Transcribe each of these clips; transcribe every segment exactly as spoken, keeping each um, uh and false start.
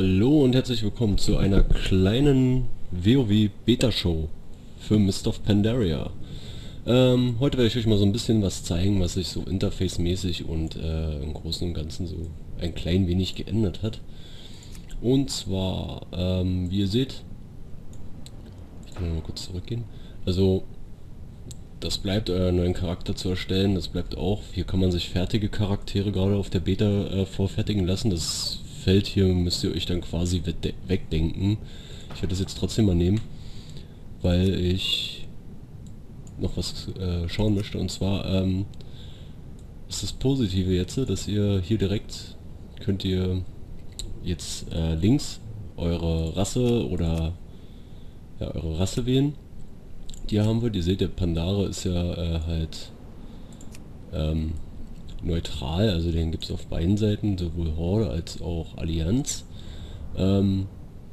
Hallo und herzlich willkommen zu einer kleinen WoW Beta Show für Mist of Pandaria. Ähm, heute werde ich euch mal so ein bisschen was zeigen, was sich so interface-mäßig und äh, im Großen und Ganzen so ein klein wenig geändert hat. Und zwar, ähm, wie ihr seht, ich kann mal kurz zurückgehen, also das bleibt, euren neuen Charakter zu erstellen, das bleibt auch. Hier kann man sich fertige Charaktere gerade auf der Beta äh, vorfertigen lassen. Das Feld hier müsst ihr euch dann quasi wegdenken. Ich werde das jetzt trotzdem mal nehmen, weil ich noch was äh, schauen möchte. Und zwar ähm, ist das Positive jetzt, dass ihr hier direkt könnt ihr jetzt äh, links eure Rasse oder ja, eure Rasse wählen. Die haben wir, ihr seht, der Pandare ist ja äh, halt ähm, neutral, also den gibt es auf beiden Seiten, sowohl Horde als auch Allianz. Ähm,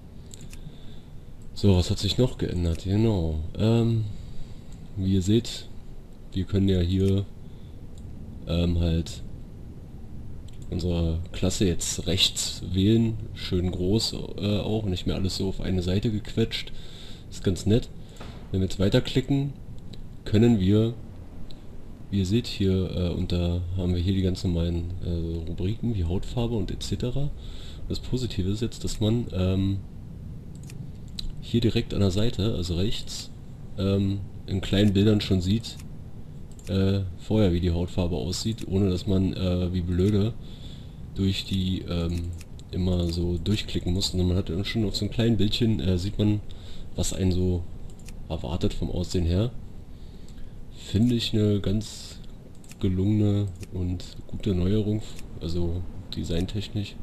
so, was hat sich noch geändert? Genau. Ähm, wie ihr seht, wir können ja hier ähm, halt unsere Klasse jetzt rechts wählen, schön groß äh, auch, nicht mehr alles so auf eine Seite gequetscht. Ist ganz nett. Wenn wir jetzt weiterklicken, können wir, wie ihr seht hier, äh, und da haben wir hier die ganz normalen äh, Rubriken wie Hautfarbe und et cetera. Das Positive ist jetzt, dass man ähm, hier direkt an der Seite, also rechts, ähm, in kleinen Bildern schon sieht, äh, vorher wie die Hautfarbe aussieht, ohne dass man äh, wie blöde durch die ähm, immer so durchklicken muss, sondern man hat dann schon auf so einem kleinen Bildchen, äh, sieht man, was einen so erwartet vom Aussehen her. Finde ich eine ganz gelungene und gute Neuerung, also designtechnisch.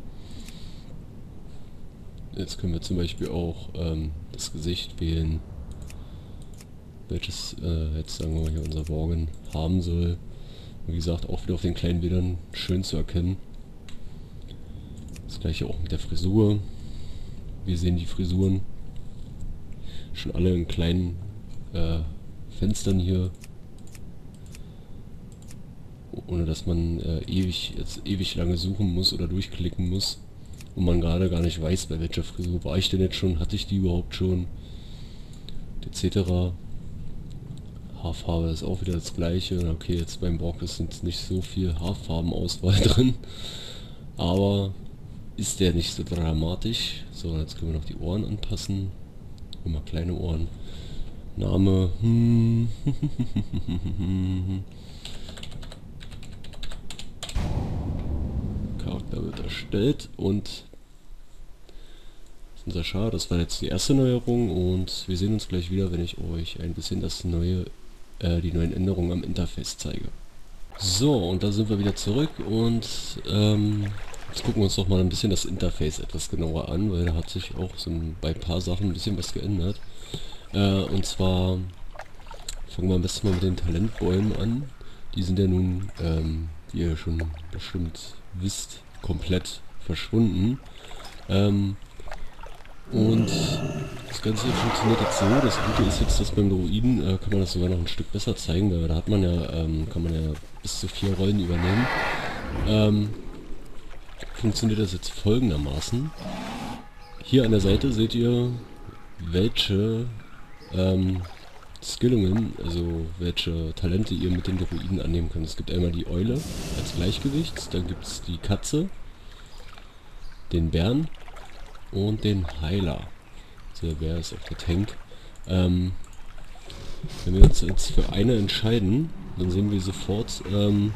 Jetzt können wir zum Beispiel auch ähm, das Gesicht wählen, welches äh, jetzt sagen wir mal hier unser Worgen haben soll. Wie gesagt, auch wieder auf den kleinen Bildern schön zu erkennen. Das gleiche auch mit der Frisur. Wir sehen die Frisuren schon alle in kleinen äh, Fenstern hier, ohne dass man äh, ewig jetzt ewig lange suchen muss oder durchklicken muss und man gerade gar nicht weiß, bei welcher Frisur war ich denn jetzt schon, hatte ich die überhaupt schon, et cetera. Haarfarbe ist auch wieder das gleiche. Okay, jetzt beim Borg ist jetzt nicht so viel Haarfarbenauswahl drin, aber ist der nicht so dramatisch. So, jetzt können wir noch die Ohren anpassen. Immer kleine Ohren. Name. Hm. Charakter wird erstellt und das ist unser Char. Das war jetzt die erste Neuerung und wir sehen uns gleich wieder, wenn ich euch ein bisschen das neue, äh, die neuen Änderungen am Interface zeige. So, und da sind wir wieder zurück und ähm, jetzt gucken wir uns doch mal ein bisschen das Interface etwas genauer an, weil da hat sich auch so ein, bei ein paar Sachen ein bisschen was geändert. Äh, und zwar fangen wir am besten mal mit den Talentbäumen an. Die sind ja nun, ähm, wie ihr schon bestimmt wisst, komplett verschwunden. Ähm, und das Ganze funktioniert jetzt so, das Gute ist jetzt, dass beim Druiden äh, kann man das sogar noch ein Stück besser zeigen, weil da hat man ja, ähm, kann man ja bis zu vier Rollen übernehmen. Ähm, funktioniert das jetzt folgendermaßen. Hier an der Seite seht ihr, welche ähm, Skillungen, also welche Talente ihr mit den Druiden annehmen könnt. Es gibt einmal die Eule als Gleichgewicht, dann gibt es die Katze, den Bären und den Heiler. Also der Bär ist auch der Tank. Ähm, wenn wir uns jetzt für eine entscheiden, dann sehen wir sofort ähm,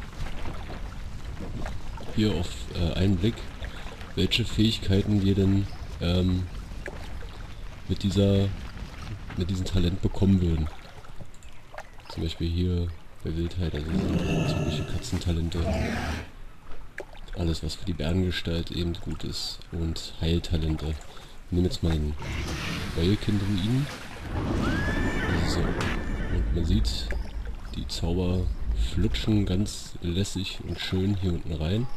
hier auf äh, einen Blick, welche Fähigkeiten wir denn ähm, mit dieser mit diesem Talent bekommen würden. Zum Beispiel hier bei Wildheit, also typische Katzentalente. Alles, was für die Bärengestalt eben gut ist. Und Heiltalente. Ich nehme jetzt mal den Eulkind-Druiden. So. Und man sieht, die Zauber flutschen ganz lässig und schön hier unten rein.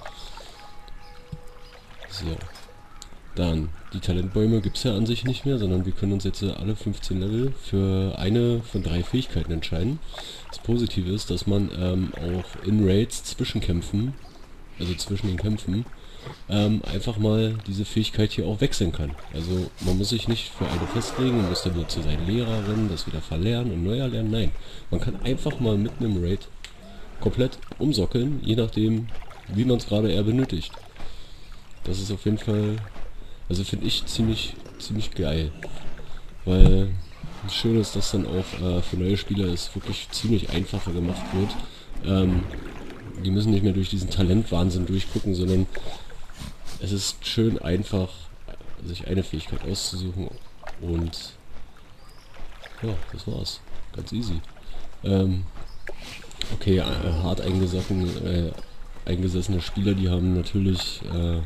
So. Dann, die Talentbäume gibt es ja an sich nicht mehr, sondern wir können uns jetzt alle fünfzehn Level für eine von drei Fähigkeiten entscheiden. Das Positive ist, dass man ähm, auch in Raids zwischen Kämpfen, also zwischen den Kämpfen, ähm, einfach mal diese Fähigkeit hier auch wechseln kann. Also man muss sich nicht für eine festlegen, man muss dann nur zu seinen Lehrerinnen das wieder verlernen und neu erlernen. Nein, man kann einfach mal mitten im Raid komplett umsockeln, je nachdem, wie man es gerade eher benötigt. Das ist auf jeden Fall, also finde ich ziemlich, ziemlich geil. Weil das Schöne ist, dass dann auch äh, für neue Spieler es wirklich ziemlich einfacher gemacht wird. Ähm, die müssen nicht mehr durch diesen Talentwahnsinn durchgucken, sondern es ist schön einfach, sich eine Fähigkeit auszusuchen und ja, das war's. Ganz easy. Ähm, okay, äh, hart eingesocken, äh, eingesessene Spieler, die haben natürlich äh,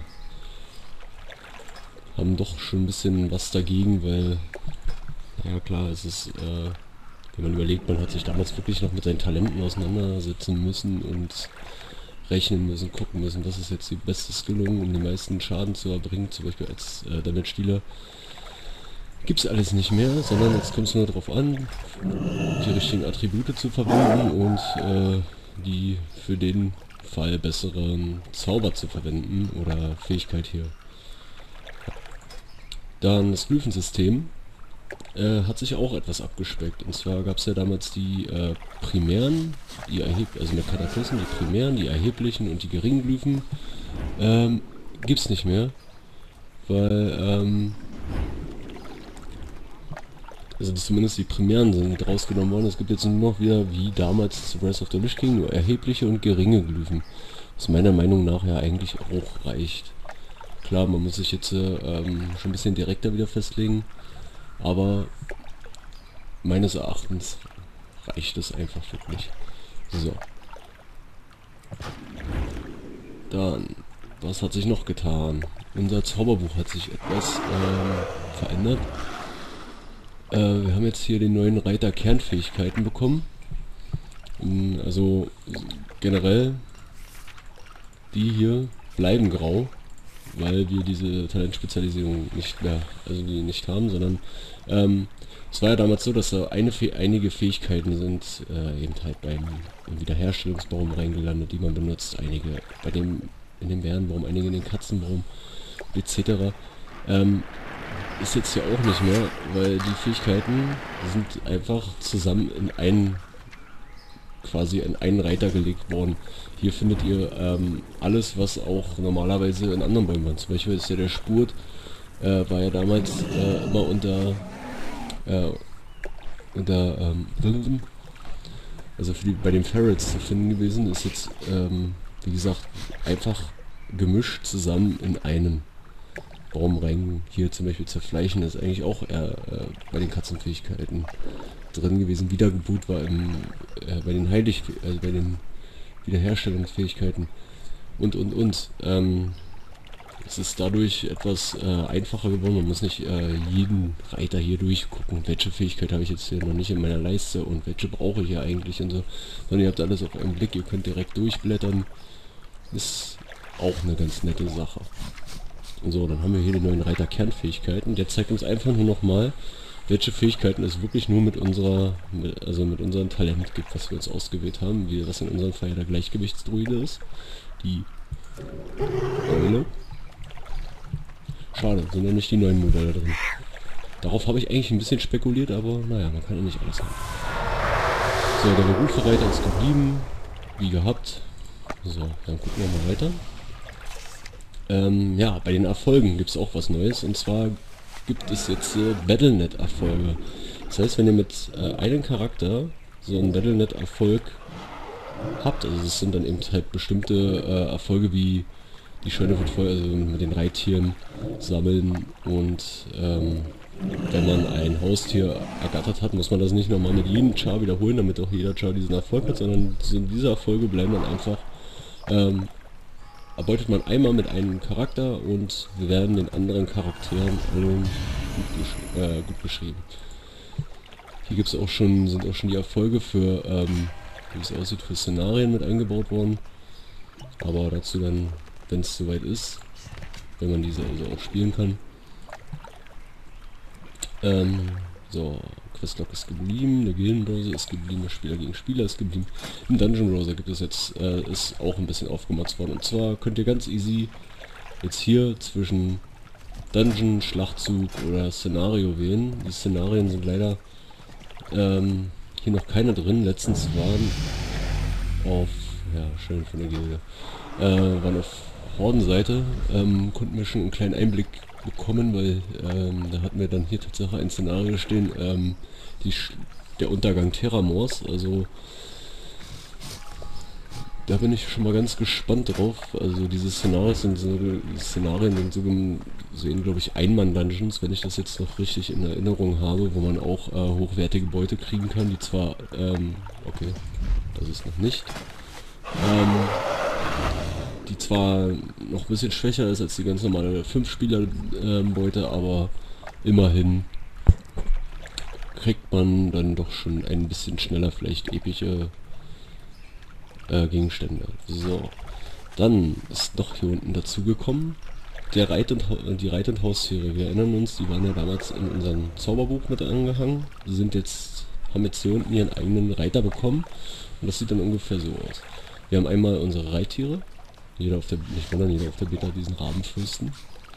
haben doch schon ein bisschen was dagegen, weil ja klar, es ist, äh, wenn man überlegt, man hat sich damals wirklich noch mit seinen Talenten auseinandersetzen müssen und rechnen müssen, gucken müssen, was ist jetzt die beste Skillung, um den meisten Schaden zu erbringen, zum Beispiel als äh, Damage-Dealer. Gibt's alles nicht mehr, sondern jetzt kommt es nur darauf an, die richtigen Attribute zu verwenden und äh, die für den Fall besseren Zauber zu verwenden oder Fähigkeit hier. Dann das Glyphensystem äh, hat sich auch etwas abgespeckt. Und zwar gab es ja damals die äh, primären, die erheb also mit Kataklysmen, die primären, die erheblichen und die geringen Glyphen. Ähm, gibt's nicht mehr, weil ähm, also zumindest die primären sind rausgenommen worden. Es gibt jetzt nur noch wieder, wie damals zu Breath of the Lich King, nur erhebliche und geringe Glyphen. Was meiner Meinung nach ja eigentlich auch reicht. Klar, man muss sich jetzt äh, ähm, schon ein bisschen direkter wieder festlegen, aber meines Erachtens reicht es einfach wirklich. So. Dann, was hat sich noch getan? Unser Zauberbuch hat sich etwas äh, verändert. Äh, wir haben jetzt hier den neuen Reiter Kernfähigkeiten bekommen. Also generell, die hier bleiben grau, weil wir diese Talentspezialisierung nicht mehr, also die nicht haben, sondern ähm, es war ja damals so, dass da eine, einige Fähigkeiten sind äh, eben halt beim im Wiederherstellungsbaum reingelandet, die man benutzt, einige bei dem in dem Bärenbaum, einige in den Katzenbaum et cetera. Ähm, ist jetzt ja auch nicht mehr, weil die Fähigkeiten sind einfach zusammen in einen quasi in einen Reiter gelegt worden. Hier findet ihr ähm, alles, was auch normalerweise in anderen Bäumen war. Zum Beispiel ist ja der Spurt, äh, war ja damals äh, immer unter, äh, unter ähm, also für die, bei den Ferrets zu finden gewesen, ist jetzt, ähm, wie gesagt, einfach gemischt zusammen in einen Baum rein. Hier zum Beispiel zerfleischen ist eigentlich auch eher äh, bei den Katzenfähigkeiten drin gewesen. Wiedergeburt war im, äh, bei den Heilig, äh, bei den Wiederherstellungsfähigkeiten und und und. Ähm, es ist dadurch etwas äh, einfacher geworden. Man muss nicht äh, jeden Reiter hier durchgucken, welche Fähigkeit habe ich jetzt hier noch nicht in meiner Leiste und welche brauche ich hier eigentlich und so. Sondern ihr habt alles auf einen Blick, ihr könnt direkt durchblättern. Ist auch eine ganz nette Sache. So, dann haben wir hier den neuen Reiter Kernfähigkeiten. Der zeigt uns einfach nur noch mal, welche Fähigkeiten es wirklich nur mit unserer, mit, also mit unserem Talent gibt, was wir uns ausgewählt haben, wie das in unserem Fall der Gleichgewichtsdruide ist. Die Eule. Schade, sind ja nicht die neuen Modelle drin. Darauf habe ich eigentlich ein bisschen spekuliert, aber naja, man kann ja nicht alles haben. So, der Berufsreiter ist geblieben, wie gehabt. So, dann gucken wir mal weiter. Ähm, ja, bei den Erfolgen gibt es auch was Neues, und zwar gibt es jetzt äh, Battlenet-Erfolge. Das heißt, wenn ihr mit äh, einem Charakter so einen Battlenet-Erfolg habt, also es sind dann eben halt bestimmte äh, Erfolge wie die Scheune wird voll, also mit den Reittieren sammeln, und ähm, wenn man ein Haustier ergattert hat, muss man das nicht nochmal mit jedem Char wiederholen, damit auch jeder Char diesen Erfolg hat, sondern diese Erfolge bleiben dann einfach, ähm, erbeutet man einmal mit einem Charakter und wir werden den anderen Charakteren allen gut, gesch äh, gut geschrieben. Hier gibt's auch schon, sind auch schon die Erfolge für, ähm, wie es aussieht, für Szenarien mit eingebaut worden. Aber dazu dann, wenn es soweit ist, wenn man diese also auch spielen kann. Ähm, so, Questlog ist geblieben, der Gildenbrowser ist geblieben, der Spieler gegen Spieler ist geblieben. Im Dungeon Browser gibt es jetzt, äh, ist auch ein bisschen aufgemotzt worden. Und zwar könnt ihr ganz easy jetzt hier zwischen Dungeon, Schlachtzug oder Szenario wählen. Die Szenarien sind leider ähm, hier noch keine drin. Letztens waren auf, ja, schön von der Gilde, äh, waren auf Hordenseite, ähm, konnten wir schon einen kleinen Einblick bekommen, weil ähm, da hatten wir dann hier tatsächlich ein Szenario stehen, ähm, die Sch der Untergang Terramors, also da bin ich schon mal ganz gespannt drauf. Also diese Szenarien sind so, die Szenarien sind so sehen, glaube ich, Einmann-Dungeons, wenn ich das jetzt noch richtig in Erinnerung habe, wo man auch äh, hochwertige Beute kriegen kann, die zwar, ähm, okay, das ist noch nicht, ähm, die zwar noch ein bisschen schwächer ist als die ganz normale fünf Spieler Beute, aber immerhin kriegt man dann doch schon ein bisschen schneller vielleicht epische äh, Gegenstände. So, dann ist noch hier unten dazu gekommen der Reit und die Reit- und Haustiere. Wir erinnern uns, die waren ja damals in unserem Zauberbuch mit angehangen, sind jetzt, haben jetzt hier unten ihren eigenen Reiter bekommen und das sieht dann ungefähr so aus. Wir haben einmal unsere Reittiere, jeder auf der, nicht wundern, jeder auf der Beta diesen Rabenfürsten.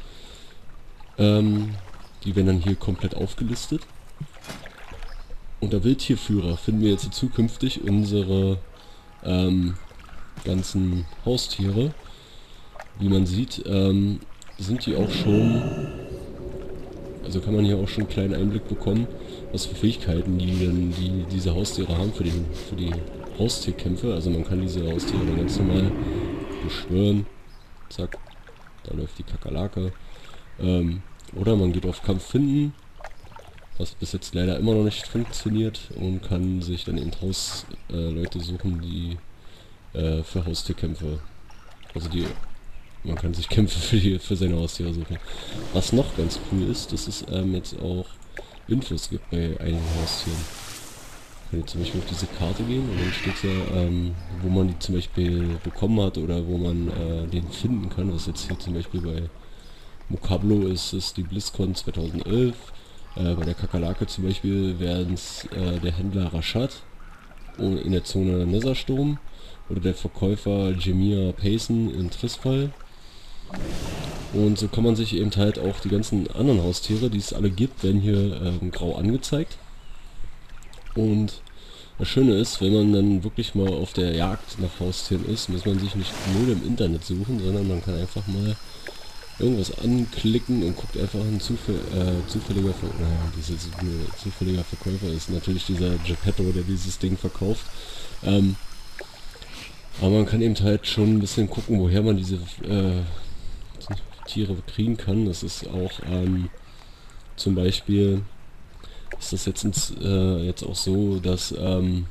Ähm, die werden dann hier komplett aufgelistet. Unter Wildtierführer finden wir jetzt zukünftig unsere ähm, ganzen Haustiere. Wie man sieht, ähm, sind die auch schon, also kann man hier auch schon einen kleinen Einblick bekommen, was für Fähigkeiten die, denn die diese Haustiere haben für, den, für die Haustierkämpfe. Also man kann diese Haustiere dann ganz normal beschwören. Zack, da läuft die Kakerlake. Ähm, oder man geht auf Kampf finden, was bis jetzt leider immer noch nicht funktioniert, und kann sich dann eben Hausleute äh, suchen, die äh, für Haustierkämpfe, also die, man kann sich Kämpfe für, die, für seine Haustiere suchen. Was noch ganz cool ist, dass es ähm, jetzt auch Infos gibt bei einigen Haustieren. Wenn ihr zum Beispiel auf diese Karte gehen und dann steht ja, ähm, wo man die zum Beispiel bekommen hat oder wo man äh, den finden kann, was jetzt hier zum Beispiel bei Mokablo ist, ist die BlizzCon zweitausendelf. Äh, bei der Kakerlake zum Beispiel wären es äh, der Händler Rashad in der Zone Nezarsturm oder der Verkäufer Jemia Payson in Trisfall. Und so kann man sich eben halt auch die ganzen anderen Haustiere, die es alle gibt, werden hier ähm, grau angezeigt. Und das Schöne ist, wenn man dann wirklich mal auf der Jagd nach Haustieren ist, muss man sich nicht nur im Internet suchen, sondern man kann einfach mal irgendwas anklicken und guckt einfach ein Zufall, äh, zufälliger Ver naja, dieses zufälliger Verkäufer ist natürlich dieser Geppetto, der dieses Ding verkauft. Ähm, aber man kann eben halt schon ein bisschen gucken, woher man diese äh, Tiere kriegen kann. Das ist auch ähm, zum Beispiel ist das jetzt ins, äh, jetzt auch so, dass ähm,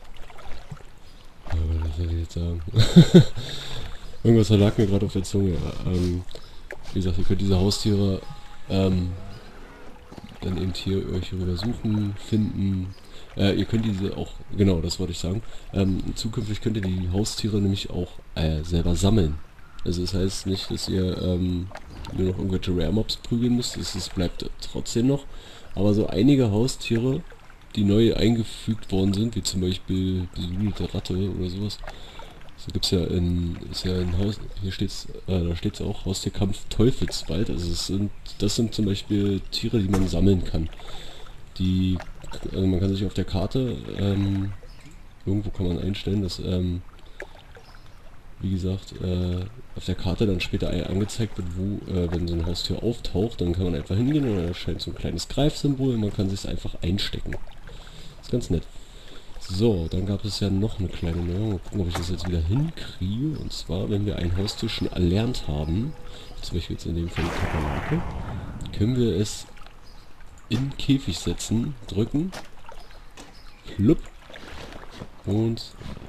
was soll ich jetzt sagen? Irgendwas lag mir gerade auf der Zunge. Ähm, wie gesagt, ihr könnt diese Haustiere ähm, dann eben hier euch rüber suchen, finden. Äh, ihr könnt diese auch, genau, das wollte ich sagen. Ähm, zukünftig könnt ihr die Haustiere nämlich auch äh, selber sammeln. Also das heißt nicht, dass ihr ähm, nur noch irgendwelche Rare Mobs prügeln müsst, es, es bleibt trotzdem noch. Aber so einige Haustiere, die neu eingefügt worden sind, wie zum Beispiel die besudelte Ratte oder sowas. So gibt's ja in, ist ja in Haus, hier steht's, äh, da steht's auch Haustierkampf Teufelswald. Also es sind, das sind zum Beispiel Tiere, die man sammeln kann. Die, also man kann sich auf der Karte, ähm, irgendwo kann man einstellen, dass, ähm, wie gesagt, äh, auf der Karte dann später angezeigt wird, wo, äh, wenn so ein Haustier auftaucht, dann kann man einfach hingehen und dann erscheint so ein kleines Greifsymbol und man kann sich es einfach einstecken. Ist ganz nett. So, dann gab es ja noch eine kleine Neuerung. Mal gucken, ob ich das jetzt wieder hinkriege. Und zwar, wenn wir ein Haustier schon erlernt haben, zum Beispiel jetzt in dem Fall die Kakerlake, können wir es in Käfig setzen, drücken, flupp, und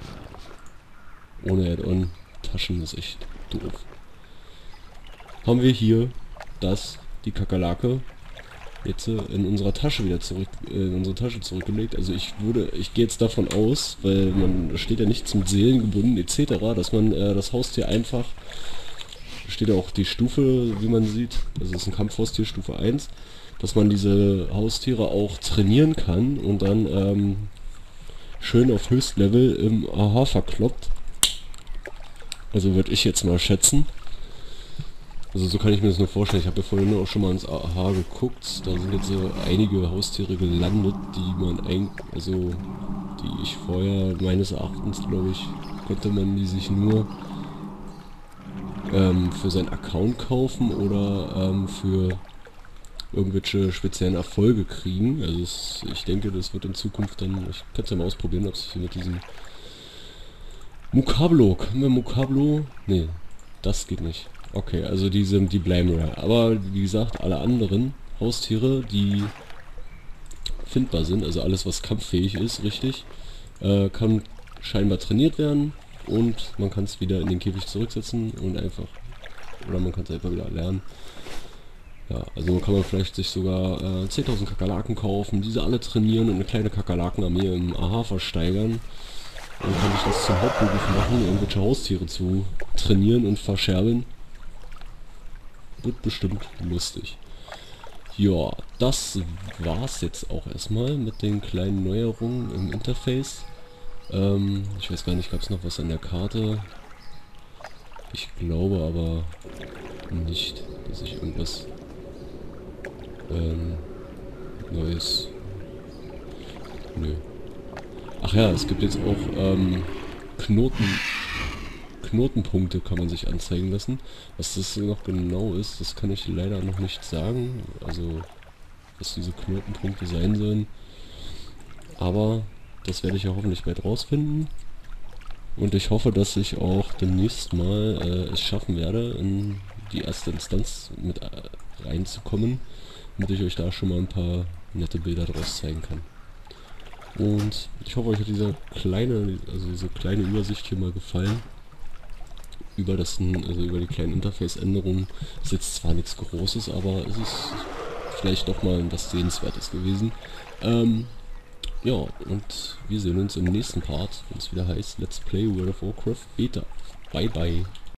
ohne Add-on Taschen ist echt doof. Haben wir hier das, die Kakerlake, jetzt äh, in unserer Tasche wieder zurück, äh, in unsere Tasche zurückgelegt. Also ich würde, ich gehe jetzt davon aus, weil man, da steht ja nichts mit Seelen gebunden et cetera, dass man äh, das Haustier einfach, steht ja auch die Stufe, wie man sieht, also es ist ein Kampfhaustier Stufe eins, dass man diese Haustiere auch trainieren kann und dann ähm, schön auf Höchstlevel im A H verkloppt. Also würde ich jetzt mal schätzen. Also so kann ich mir das nur vorstellen. Ich habe ja vorhin auch schon mal ins A H geguckt. Da sind jetzt so einige Haustiere gelandet, die man eigentlich, also die ich vorher meines Erachtens, glaube ich, konnte man die sich nur ähm, für seinen Account kaufen oder ähm, für irgendwelche speziellen Erfolge kriegen. Also es, ich denke, das wird in Zukunft dann, ich kann es ja mal ausprobieren, ob es hier mit diesem Mukablo, können wir Mukablo? Nee, das geht nicht. Okay, also diese, die bleiben rare. Aber wie gesagt, alle anderen Haustiere, die findbar sind, also alles was kampffähig ist, richtig, äh, kann scheinbar trainiert werden und man kann es wieder in den Käfig zurücksetzen und einfach, oder man kann es einfach wieder lernen. Ja, also kann man vielleicht sich sogar äh, zehntausend Kakerlaken kaufen, diese alle trainieren und eine kleine Kakerlakenarmee im A H versteigern. Und kann sich das zum Hauptberuf machen, irgendwelche Haustiere zu trainieren und verscherbeln. Wird bestimmt lustig. Ja, das war's jetzt auch erstmal mit den kleinen Neuerungen im Interface. Ähm, ich weiß gar nicht, gab es noch was an der Karte? Ich glaube aber nicht, dass ich irgendwas ähm, Neues... Nö. Ach ja, es gibt jetzt auch ähm, Knoten... Knotenpunkte kann man sich anzeigen lassen. Was das noch genau ist, das kann ich leider noch nicht sagen. Also, was diese Knotenpunkte sein sollen. Aber das werde ich ja hoffentlich bald rausfinden. Und ich hoffe, dass ich auch demnächst mal äh, es schaffen werde, in die erste Instanz mit äh, reinzukommen, damit ich euch da schon mal ein paar nette Bilder draus zeigen kann. Und ich hoffe, euch hat dieser kleine, also diese kleine Übersicht hier mal gefallen. Über das, also über die kleinen Interface-Änderungen ist jetzt zwar nichts Großes, aber es ist vielleicht doch mal was Sehenswertes gewesen. Ähm, ja, und wir sehen uns im nächsten Part, wenn es wieder heißt Let's Play World of Warcraft Beta. Bye bye.